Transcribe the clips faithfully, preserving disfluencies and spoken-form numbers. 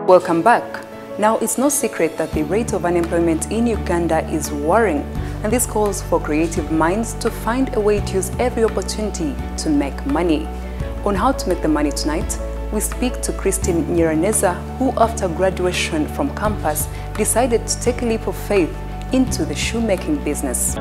Welcome back. Now, it's no secret that the rate of unemployment in Uganda is worrying, and this calls for creative minds to find a way to use every opportunity to make money. On how to make the money tonight, we speak to Christine Nyiraneza, who after graduation from campus decided to take a leap of faith into the shoemaking business.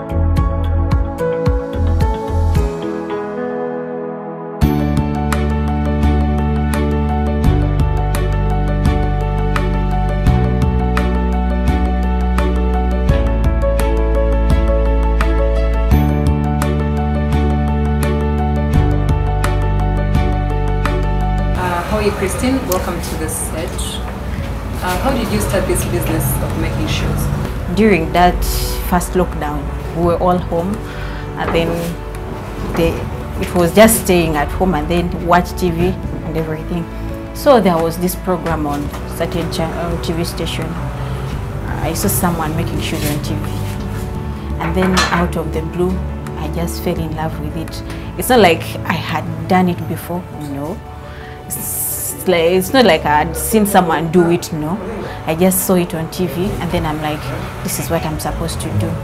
How are you, Christine? Welcome to the set. Uh, how did you start this business of making shoes? During that first lockdown, we were all home, and then they, it was just staying at home and then watch T V and everything. So there was this program on certain uh, T V station. I saw someone making shoes on T V, and then out of the blue, I just fell in love with it. It's not like I had done it before, no. It's, like, it's not like I had seen someone do it, no. I just saw it on T V, and then I'm like, this is what I'm supposed to do.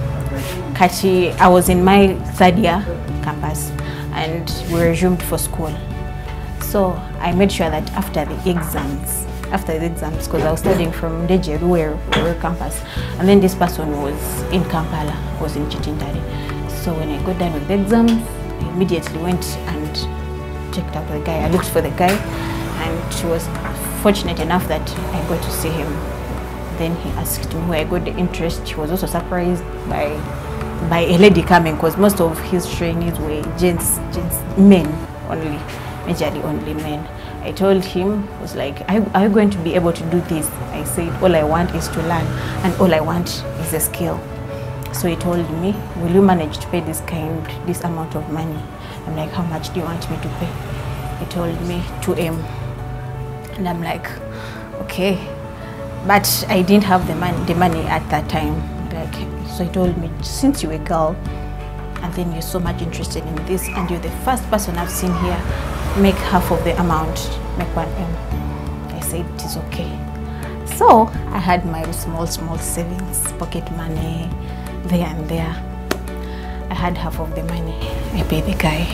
Kachi, I was in my third year campus, and we resumed for school. So I made sure that after the exams, after the exams, because I was studying from Dejeru, where we were campus, and then this person was in Kampala, was in Chitindari. So when I got done with the exams, I immediately went and checked out the guy. I looked for the guy, and she was fortunate enough that I got to see him. Then he asked me where I got the interest. He was also surprised by by a lady coming, because most of his trainees were gents, gents, men only, majorly only men. I told him, was like, are, are you going to be able to do this? I said, all I want is to learn, and all I want is a skill. So he told me, will you manage to pay this kind, this amount of money? I'm like, how much do you want me to pay? He told me two M. And I'm like, okay. But I didn't have the money, the money at that time. Like, so he told me, since you're a girl, and then you're so much interested in this, and you're the first person I've seen here, make half of the amount, make one M. I said, it is okay. So I had my small, small savings, pocket money, there and there. I had half of the money. I paid the guy.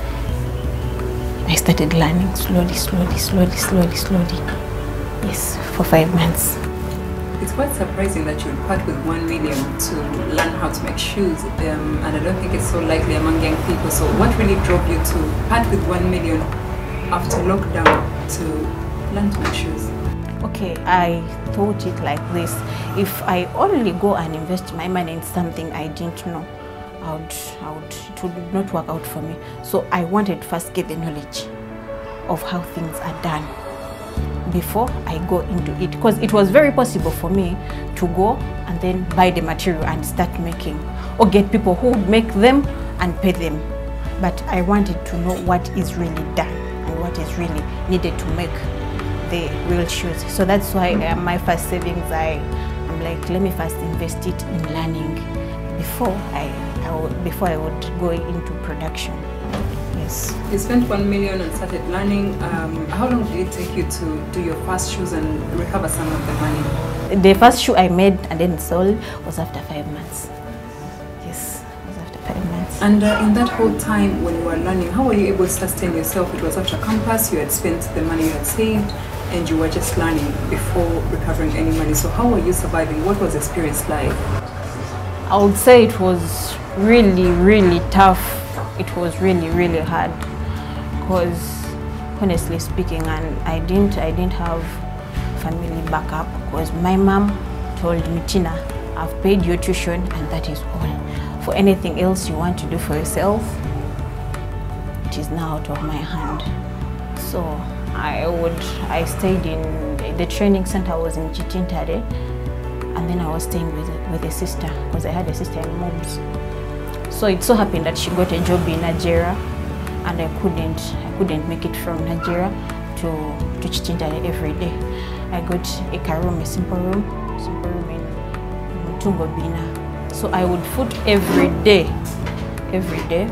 I started learning slowly, slowly, slowly, slowly, slowly. Yes, for five months. It's quite surprising that you part with one million to learn how to make shoes, um, and I don't think it's so likely among young people. So what really drove you to part with one million after lockdown to learn to make shoes? Okay, I thought it like this. If I only go and invest my money in something I didn't know, I would, I would, it would not work out for me. So I wanted to first get the knowledge of how things are done before I go into it. Because it was very possible for me to go and then buy the material and start making, or get people who would make them and pay them. But I wanted to know what is really done and what is really needed to make the real shoes. So that's why uh, my first savings, I, I'm like, let me first invest it in learning before I, I would, before I would go into production. Yes. You spent one million and started learning. Um, how long did it take you to do your first shoes and recover some of the money? The first shoe I made and then sold was after five months. Yes, it was after five months. And uh, in that whole time when you were learning, how were you able to sustain yourself? It was after campus, you had spent the money you had saved, and you were just learning before recovering any money. So how were you surviving? What was the experience like? I would say it was really, really tough. It was really, really hard, because honestly speaking, and I didn't, I didn't have family backup, because my mom told me, Tina, I've paid your tuition and that is all. For anything else you want to do for yourself, it is now out of my hand. So I would, I stayed in the training center. I was in Chitintare, and then I was staying with, with a sister, because I had a sister in Mobs. So it so happened that she got a job in Nigeria, and I couldn't, I couldn't make it from Nigeria to, to Chitintare every day. I got a room, a simple room, simple room in Mutungo Bina. So I would foot every day, every day,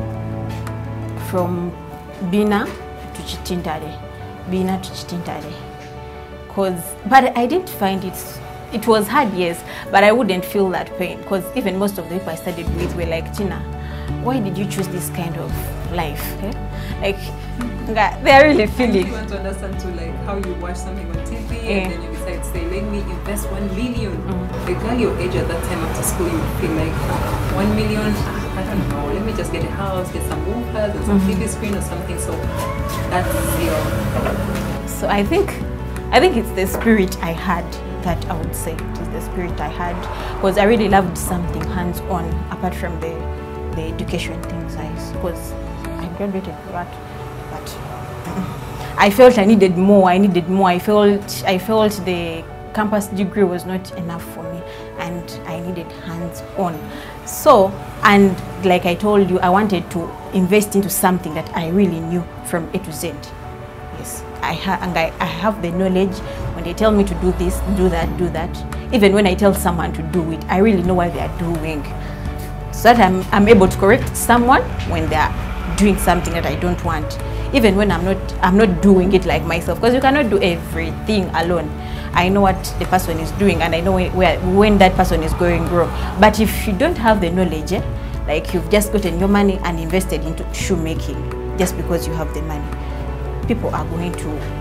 from Bina to Chitintare, Bina to Chitintare. Cause, but I didn't find it, it was hard, yes, but I wouldn't feel that pain. Because even most of the people I studied with were like, Tina, why did you choose this kind of life? Eh? Like, they're really feeling. I want to understand too, like how you watch something on T V yeah. and then you decide to say, let me invest one million. Mm. A girl your age at that time after school, you would feel like uh, one million. I don't know. Let me just get a house, get some woofers and some mm-hmm. T V screen or something. So that's your. So I think, I think it's the spirit I had that I would say it is the spirit I had, because I really loved something hands-on apart from the the education things. I suppose I graduated with that, but I felt I needed more. I needed more. I felt I felt the campus degree was not enough for me, and I needed hands-on. So, and like I told you, I wanted to invest into something that I really knew from A to Z. Yes, I ha and I, I have the knowledge. When they tell me to do this, do that, do that. Even when I tell someone to do it, I really know what they are doing, so that I'm, I'm able to correct someone when they are doing something that I don't want. Even when I'm not, I'm not doing it like myself, because you cannot do everything alone. I know what the person is doing, and I know where, when that person is going wrong. But if you don't have the knowledge, eh, like you've just gotten your money and invested into shoemaking just because you have the money, people are going to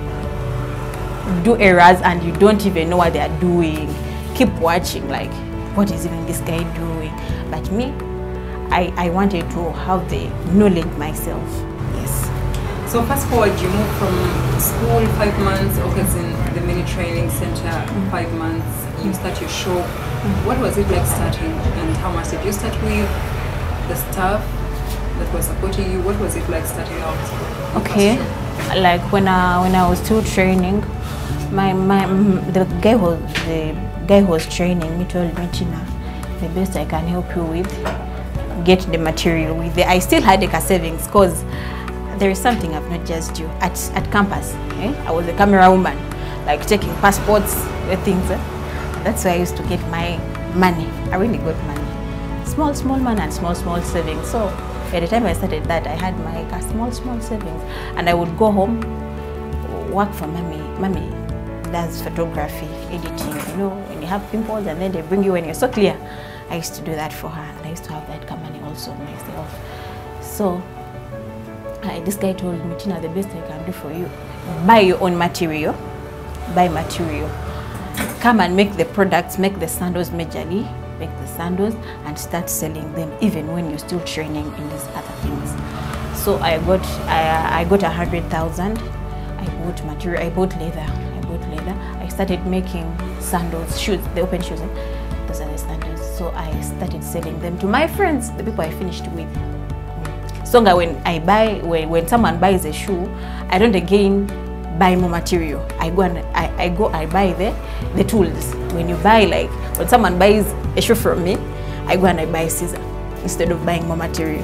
do errors and you don't even know what they are doing. Keep watching, like, what is even this guy doing? But me, I, I wanted to have the knowledge myself. Yes. So fast forward, you moved from school five months, okay, in the mini training center, mm-hmm. five months, you start your shop. Mm-hmm. What was it like starting, and how much did you start with? The staff that was supporting you, what was it like starting out? Okay, like when I, when I was still training, my, my the guy who the guy who was training me told me, Tina, the best I can help you with, get the material with the, I still had like a savings, because there is something I've not just you at at campus. Eh? I was a camera woman, like taking passports, things. Eh? That's where I used to get my money. I really got money, small small money and small small savings. So by the time I started that, I had my like, small small savings, and I would go home, work for mommy. Mommy does photography, editing. You know, when you have pimples and then they bring you when you're so clear. I used to do that for her, and I used to have that company also myself. So. Uh, this guy told me, Tina, the best I can do for you, buy your own material, buy material, come and make the products, make the sandals majorly, make the sandals and start selling them even when you're still training in these other things. So I got, I, I got a hundred thousand, I bought material, I bought leather, I bought leather, I started making sandals, shoes, the open shoes, eh? Those are the sandals. So I started selling them to my friends, the people I finished with. So when I buy, when, when someone buys a shoe, I don't again buy more material. I go and I, I go, I buy the, the tools. When you buy, like, when someone buys a shoe from me, I go and I buy a scissor instead of buying more material.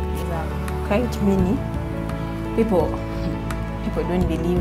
Quite many people, people don't believe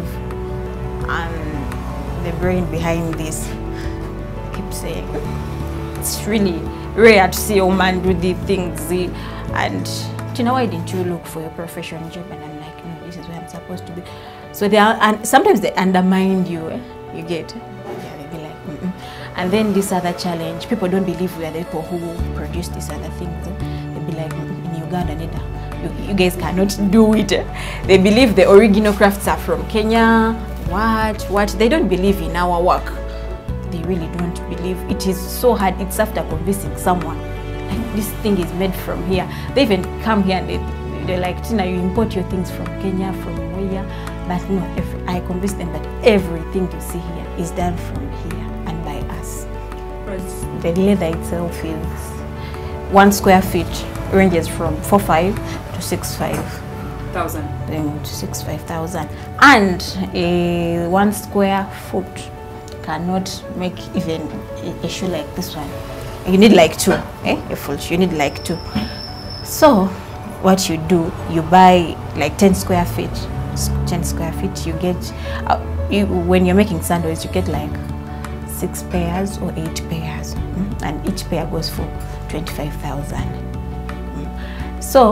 and the brain behind this. I keep saying, it's really rare to see a woman do these things, and you know, why didn't you look for your professional job? And I'm like, no, this is where I'm supposed to be. So they are, and sometimes they undermine you, eh? You get, yeah, they be like, mm-mm. And then this other challenge, people don't believe we are the people who produce these other things. They be like, in Uganda, you, you guys cannot do it. They believe the original crafts are from Kenya. What, what? They don't believe in our work. They really don't believe. It is so hard. It's after convincing someone. Like, this thing is made from here. They even come here and they, they're like, Tina, you import your things from Kenya, from where? But no, every, I convince them that everything you see here is done from here and by us. Right. The leather itself is one square feet ranges from four five to six five thousand. To six five thousand, and a one square foot cannot make even a, a shoe like this one. You need like two, eh? A full shoe, you need like two. So what you do, you buy like ten square feet, ten square feet, you get, uh, you, when you're making sandals, you get like six pairs or eight pairs, mm? And each pair goes for twenty-five thousand. Mm? So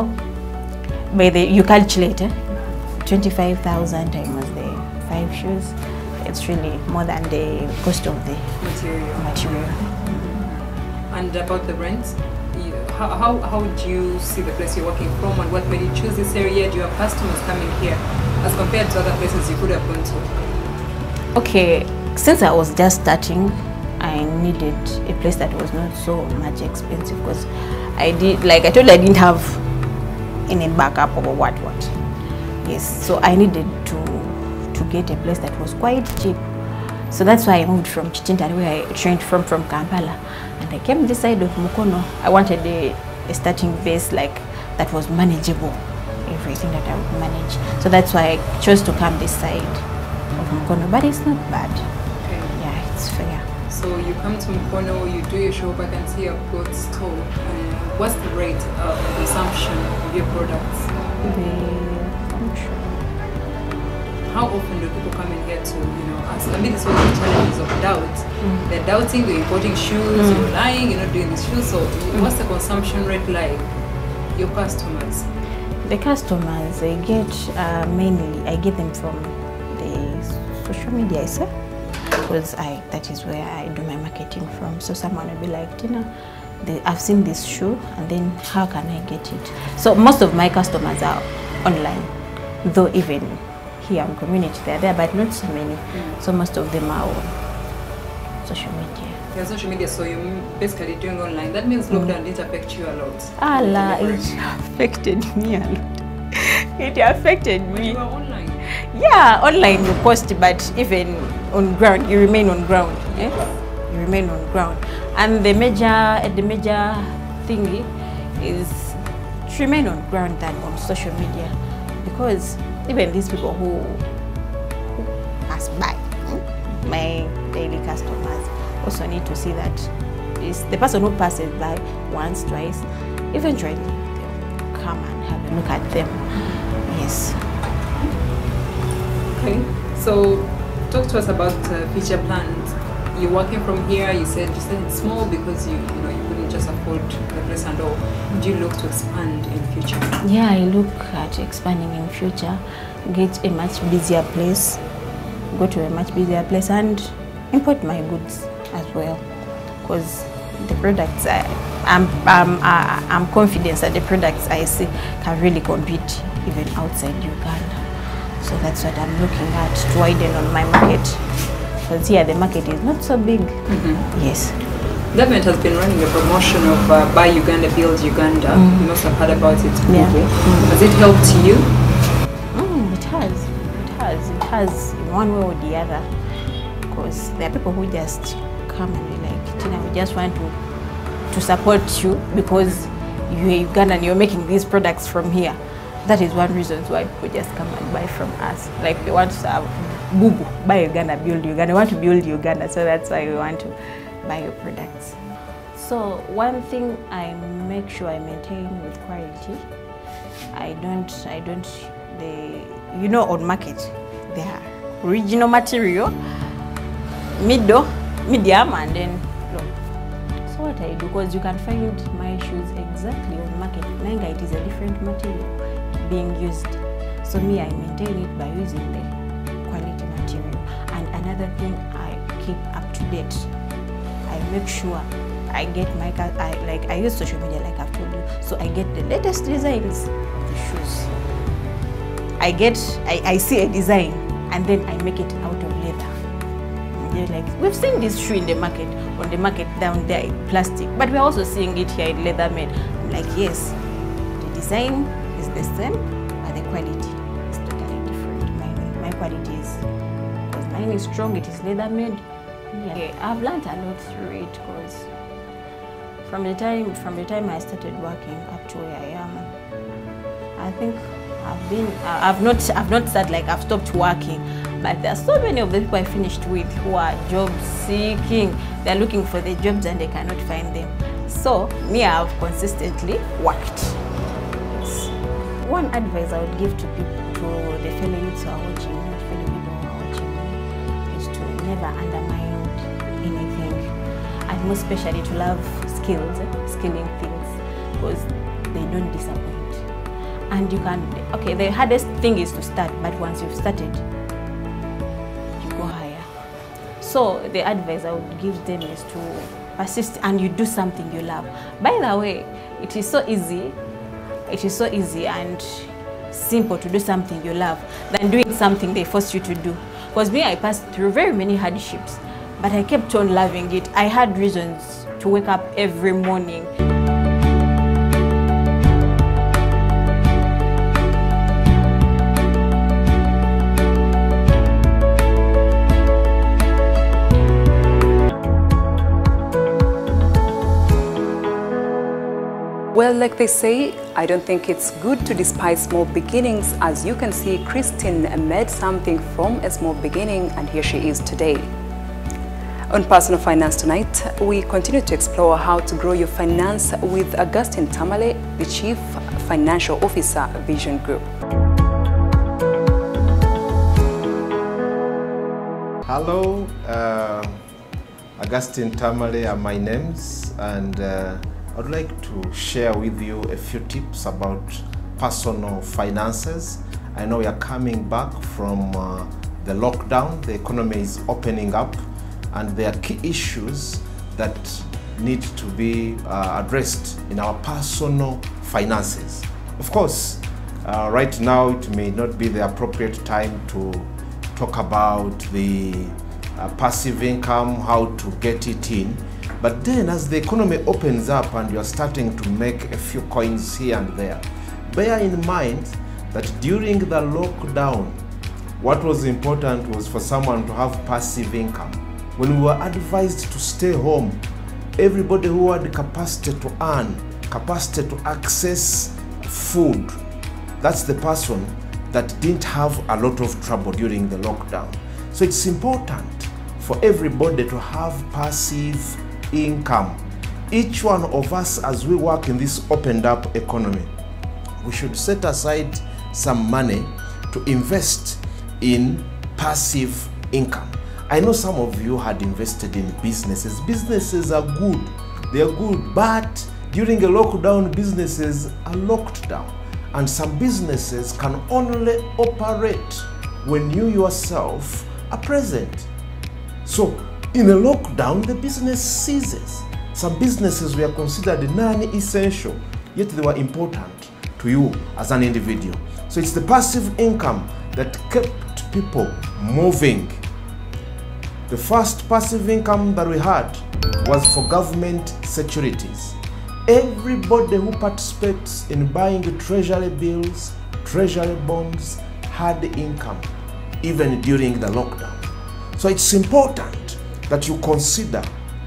by the, you calculate, eh? twenty-five thousand times the five shoes, it's really more than the cost of the Material. material. And about the rent, you, how, how, how do you see the place you're working from, and what made you choose this area? Do you have customers coming here as compared to other places you could have gone to? Okay, since I was just starting, I needed a place that was not so much expensive, because I did, like I told you, I didn't have any backup or what what. Yes, so I needed to to get a place that was quite cheap. So that's why I moved from Kitintari, where I trained from from Kampala, and I came this side of Mukono. I wanted a, a starting base like that was manageable, everything that I would manage. So that's why I chose to come this side of Mukono, but it's not bad. Okay. Yeah, it's fair. So you come to Mukono, you do your shop. I can see you've got store. Uh, what's the rate of consumption of your products? The How often do people come in here to, you know, ask? I mean, it's all the challenges of doubt. Mm. They're doubting, they're importing shoes, mm. you're lying, you're not doing these shoes. So mm. what's the consumption rate like? Your customers? The customers, I get uh, mainly, I get them from the social media, I say, because I, that is where I do my marketing from. So someone will be like, Tina, they, I've seen this shoe, and then how can I get it? So most of my customers are online, though even here on community they're there, but not so many. Mm. So most of them are on social media. Yeah, social media, so you're basically doing online. That means mm. lockdown didn't affect you a lot. Allah, it affected me a lot. It affected me. When you were online? Yeah, online you post, but even on ground, you remain on ground. Eh? You remain on ground. And the major, the major thing is to remain on ground than on social media, because even these people who, who pass by, hmm, my daily customers, also need to see that is the person who passes by once, twice, eventually they'll come and have a look at them. Yes. Okay. So talk to us about uh, future plans. You're working from here. You said you said it's small because you you know you couldn't just afford the place and all. Do you look to expand in future? Yeah, I look at expanding in future, get a much busier place, go to a much busier place, and import my goods as well, because the products I, I'm I'm I'm confident that the products I see can really compete even outside Uganda. So that's what I'm looking at, to widen on my market. Because here the market is not so big. Mm-hmm. Yes. Government has been running a promotion of uh, Buy Uganda, Build Uganda. Mm. You must have heard about it. Yeah. Mm. Has it helped you? Mm, it has. It has. It has in one way or the other. Because there are people who just come and be like, Tina, we just want to to support you because you're Ugandan and you're making these products from here. That is one reason why people just come and buy from us. Like they want to have boo boo, buy Uganda, build Uganda. They want to build Uganda, so that's why we want to buy your products. So one thing I make sure I maintain with quality. I don't, I don't, the, you know, on market, there are original material, middle, medium, and then low. So what I do, because you can find my shoes exactly on market. Nanga, it is a different material being used. So me, I maintain it by using the quality material. And another thing, I keep up to date. I make sure I get my, I, like I use social media like I've told you, so I get the latest designs of the shoes. I get, I, I see a design and then I make it out of leather. They're like, we've seen this shoe in the market, on the market down there in plastic, but we're also seeing it here in leather made. I'm like, yes, the design is the same, but the quality is totally different. My, my quality is, because mine is strong, it is leather made. Yeah, I've learned a lot through it, because from the time from the time I started working up to where I am, I think I've been I've not I've not said like I've stopped working, but there are so many of the people I finished with who are job seeking. They're looking for the jobs and they cannot find them. So me, I've consistently worked. One advice I would give to people, to the fellow youths who are watching, not fellow people who are watching me, is to never undermine anything, and most especially to love skills, skilling things, because they don't disappoint. And you can, okay, the hardest thing is to start, but once you've started, you go higher. So the advice I would give them is to persist and you do something you love. By the way, it is so easy, it is so easy and simple to do something you love than doing something they force you to do. Because me, I passed through very many hardships, but I kept on loving it. I had reasons to wake up every morning. Well, like they say, I don't think it's good to despise small beginnings. As you can see, Christine made something from a small beginning and here she is today. On Personal Finance tonight, we continue to explore how to grow your finance with Augustine Tamale, the Chief Financial Officer, Vision Group. Hello, uh, Augustine Tamale are my names, and uh, I'd like to share with you a few tips about personal finances. I know we are coming back from uh, the lockdown, the economy is opening up, and there are key issues that need to be uh, addressed in our personal finances. Of course, uh, right now it may not be the appropriate time to talk about the uh, passive income, how to get it in. But then as the economy opens up and you're starting to make a few coins here and there, bear in mind that during the lockdown, what was important was for someone to have passive income. When we were advised to stay home, everybody who had capacity to earn, capacity to access food, that's the person that didn't have a lot of trouble during the lockdown. So it's important for everybody to have passive income. Each one of us, as we work in this opened up economy, we should set aside some money to invest in passive income. I know some of you had invested in businesses. Businesses are good, they are good, but during a lockdown, businesses are locked down, and some businesses can only operate when you yourself are present. So in a lockdown, the business ceases. Some businesses were considered non-essential, yet they were important to you as an individual. So it's the passive income that kept people moving. The first passive income that we had was for government securities. Everybody who participates in buying treasury bills, treasury bonds, had income, even during the lockdown. So it's important that you consider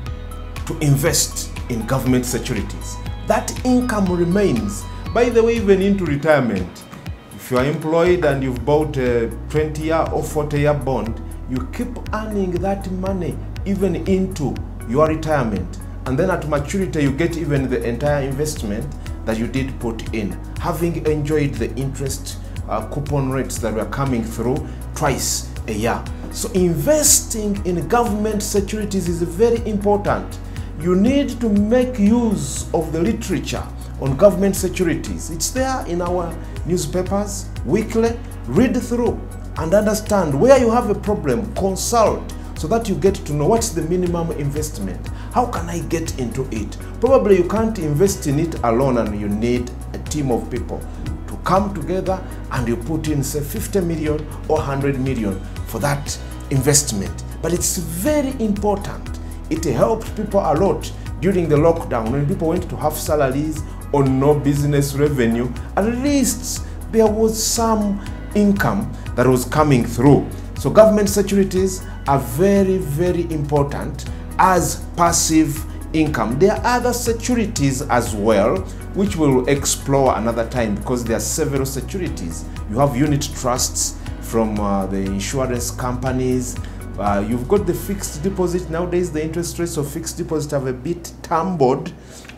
to invest in government securities. That income remains. By the way, even into retirement, if you are employed and you've bought a twenty year or forty year bond, you keep earning that money even into your retirement. And then at maturity, you get even the entire investment that you did put in, having enjoyed the interest uh, coupon rates that were coming through twice a year. So investing in government securities is very important. You need to make use of the literature on government securities. It's there in our newspapers weekly. Read through and understand where you have a problem, consult, so that you get to know what's the minimum investment. How can I get into it? Probably you can't invest in it alone, and you need a team of people to come together and you put in say fifty million or one hundred million for that investment. But it's very important. It helped people a lot during the lockdown when people went to have salaries or no business revenue. At least there was some income that was coming through. So government securities are very, very important as passive income. There are other securities as well, which we'll explore another time, because there are several securities. You have unit trusts from uh, the insurance companies. Uh, you've got the fixed deposit. Nowadays, the interest rates of fixed deposit have a bit tumbled.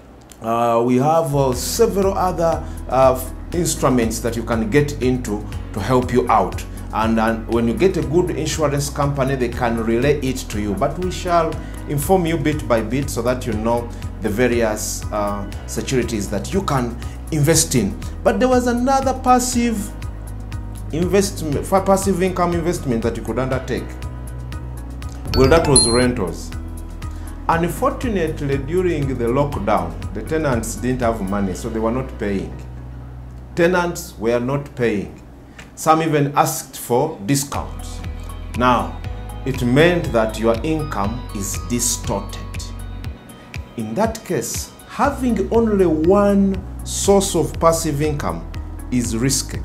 Uh, we have uh, several other uh, instruments that you can get into to help you out. And uh, when you get a good insurance company, they can relay it to you. But we shall inform you bit by bit so that you know the various uh, securities that you can invest in. But there was another passive investment, for passive income investment that you could undertake. Well, that was rentals. Unfortunately, during the lockdown, the tenants didn't have money, so they were not paying. Tenants were not paying. Some even asked for discounts. Now, it meant that your income is distorted. In that case, having only one source of passive income is risky.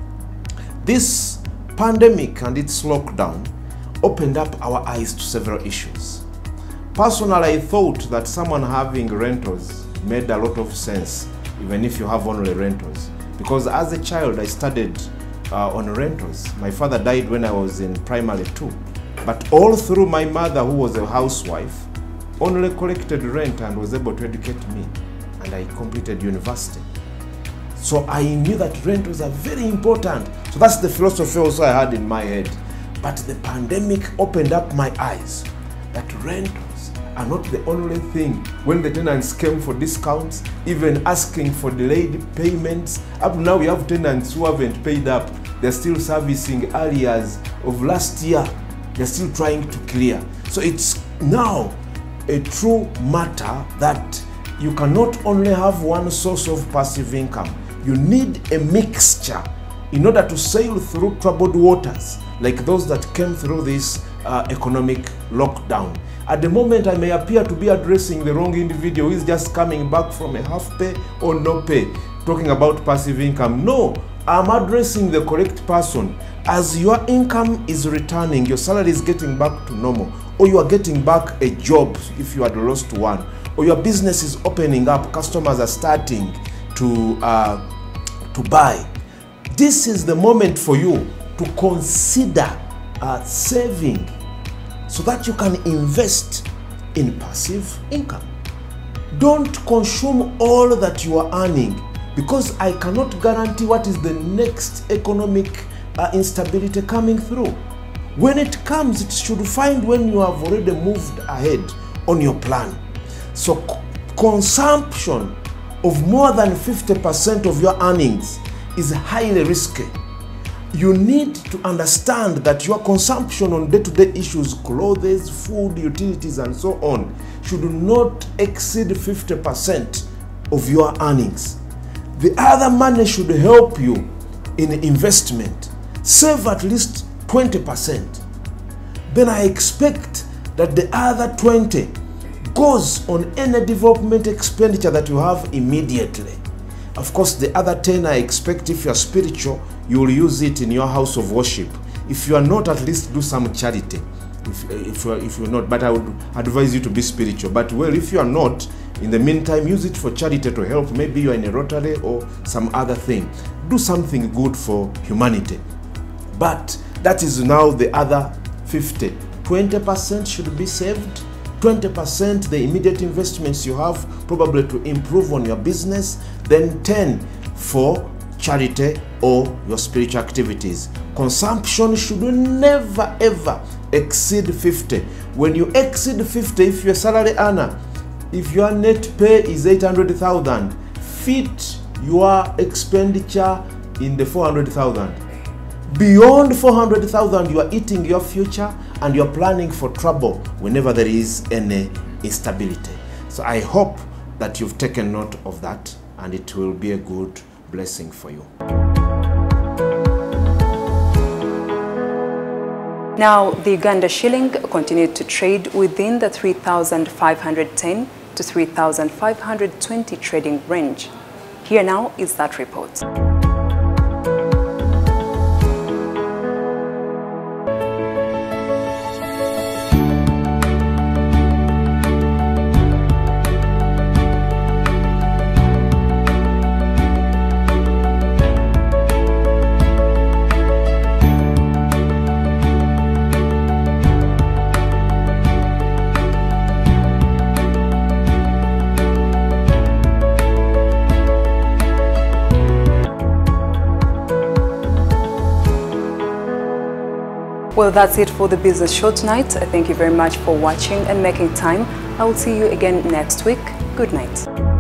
This pandemic and its lockdown opened up our eyes to several issues. Personally, I thought that someone having rentals made a lot of sense, even if you have only rentals. Because as a child, I studied uh, on rentals. My father died when I was in primary two. But all through, my mother, who was a housewife, only collected rent and was able to educate me. And I completed university. So I knew that rentals are very important. So that's the philosophy also I had in my head. But the pandemic opened up my eyes that rentals are not the only thing. When the tenants came for discounts, even asking for delayed payments, up now we have tenants who haven't paid up. They're still servicing arrears of last year. They're still trying to clear. So it's now a true matter that you cannot only have one source of passive income. You need a mixture in order to sail through troubled waters like those that came through this uh, economic lockdown. At the moment, I may appear to be addressing the wrong individual who is just coming back from a half pay or no pay, talking about passive income. No, I'm addressing the correct person. As your income is returning, your salary is getting back to normal, or you are getting back a job if you had lost one, or your business is opening up, customers are starting to, uh, to buy. This is the moment for you to consider uh, saving so that you can invest in passive income. Don't consume all that you are earning, because I cannot guarantee what is the next economic uh, instability coming through. When it comes, it should find when you have already moved ahead on your plan. So consumption of more than fifty percent of your earnings is highly risky. You need to understand that your consumption on day-to-day issues, clothes, food, utilities, and so on, should not exceed fifty percent of your earnings. The other money should help you in investment. Save at least twenty percent. Then I expect that the other twenty goes on any development expenditure that you have immediately. Of course, the other ten I expect, if you are spiritual, you will use it in your house of worship. If you are not, at least do some charity. If, if, you are, if you're not, but I would advise you to be spiritual. But well, if you are not, in the meantime, use it for charity to help. Maybe you are in a Rotary or some other thing. Do something good for humanity. But that is now the other fifty. twenty percent should be saved. twenty percent the immediate investments you have, probably to improve on your business. Then ten for charity or your spiritual activities. Consumption should never ever exceed fifty. When you exceed fifty, if you're a salary earner, if your net pay is eight hundred thousand, fit your expenditure in the four hundred thousand. Beyond four hundred thousand, you are eating your future and you're planning for trouble whenever there is any instability. So I hope that you've taken note of that, and it will be a good blessing for you. Now, the Uganda shilling continued to trade within the three thousand five hundred ten to three thousand five hundred twenty trading range. Here now is that report. Well, that's it for the Business Show tonight. Thank you very much for watching and making time. I will see you again next week. Good night.